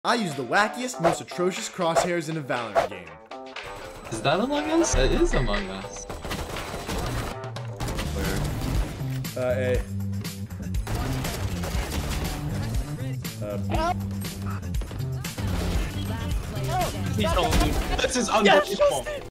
I use the wackiest, most atrocious crosshairs in a Valorant game. Is that Among Us? It is Among Us. Where? A. B. Please don't. This is unbelievable.